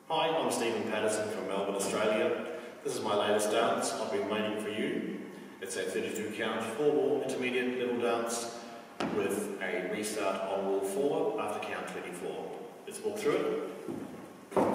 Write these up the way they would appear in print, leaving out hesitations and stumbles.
Hi, I'm Stephen Patterson from Melbourne, Australia. This is my latest dance, I've Been Waiting for You. It's a 32 count, 4-ball intermediate level dance with a restart on wall 4 after count 24. Let's walk through it.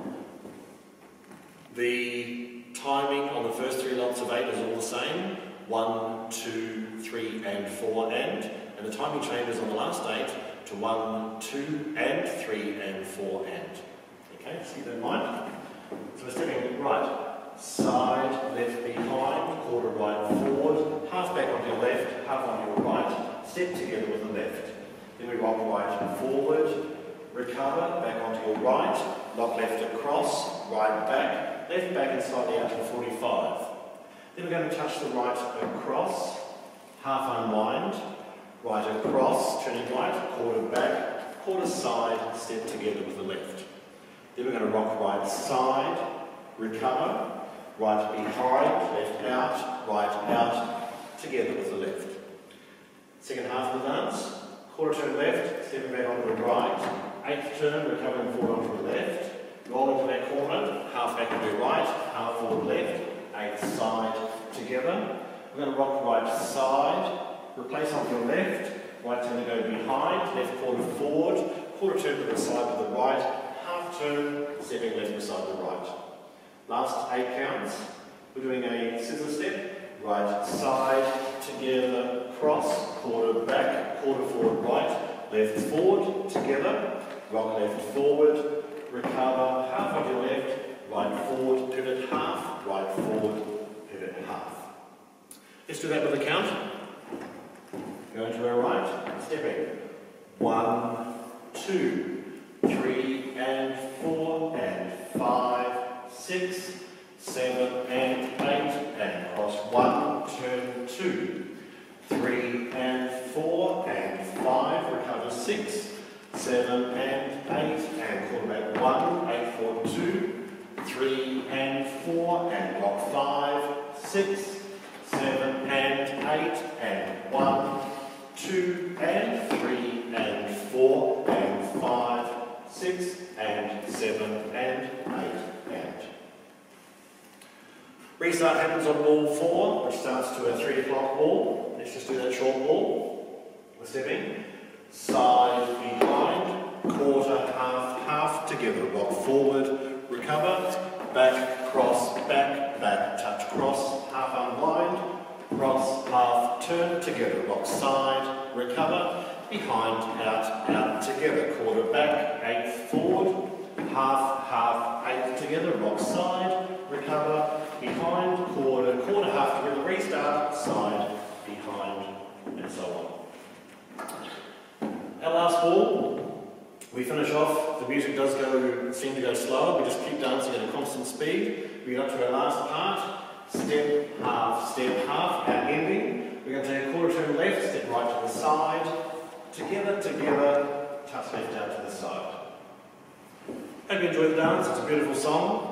The timing on the first 3 lots of 8 is all the same. 1, 2, 3 and 4 and the timing changes on the last 8 to 1, 2 and 3 and 4 and. Okay, so keep that in mind. So we're stepping right, side, left behind, quarter right forward, half back onto your left, half onto your right, step together with the left. Then we rock right forward, recover, back onto your right, lock left across, right back and slightly out to the 45. Then we're going to touch the right across, half unwind, right across, turning right, quarter back, quarter side, step together with the left. Then we're going to rock right side, recover, right behind, left out, together with the left. Second half of the dance, quarter turn left, stepping back onto the right, 8th turn, recovering forward onto the left, roll into that corner, half back onto the right, half forward left, 8th side together. We're going to rock right side, replace onto your left, right turn to go behind, left quarter forward, quarter turn to the side to the right, half turn, stepping left beside the right. Last 8 counts, we're doing a scissor step, right side, together, cross, quarter back, quarter forward right, left forward, together, rock left forward, recover, half on your left, right forward, pivot half, right forward, pivot half. Let's do that with a count. Going to our right, stepping. 1, 2, 3 and 4 and 5, 6, 7 and 8 and cross 1, turn 2, 3 and 4 and 5, recover 6, 7 and 8 and quarter back 1, 8, 4, 2, 3 and 4 and rock 5, 6, 7 and 8 and 1, 2 and 3 and 4 and 5, 6 and 7 and 8 and. Restart happens on wall 4, which starts to a 3 o'clock wall. Let's just do that short wall. We're stepping. Side, behind, quarter, half, together. Rock forward, recover, back, cross, back, touch, cross, half unwind, cross, half, turn, together. Rock side, recover, behind, out, together. Quarter back, 8 forward, half, 8 together. Rock side, recover, behind, quarter, half together. Restart, side, behind, and so on. Our last wall, we finish off. The music does seem to go slower. We just keep dancing at a constant speed. We get up to our last part. Step, half, our ending. We're going to take a quarter turn left, step right to the side. Together, touch left out to the side. Hope you enjoy the dance. It's a beautiful song.